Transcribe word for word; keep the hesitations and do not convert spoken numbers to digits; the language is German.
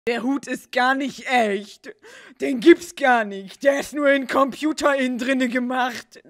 Der Hut ist gar nicht echt. Den gibt's gar nicht. Der ist nur in Computer innen drinne gemacht.